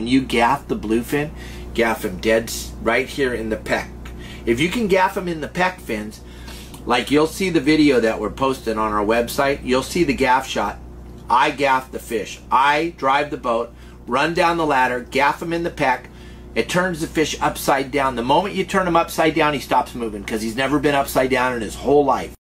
you gaff the bluefin, gaff him dead right here in the peck. If you can gaff him in the peck fins, like you'll see the video that we're posting on our website, you'll see the gaff shot. I gaff the fish. I drive the boat, run down the ladder, gaff him in the peck. It turns the fish upside down. The moment you turn him upside down, he stops moving because he's never been upside down in his whole life.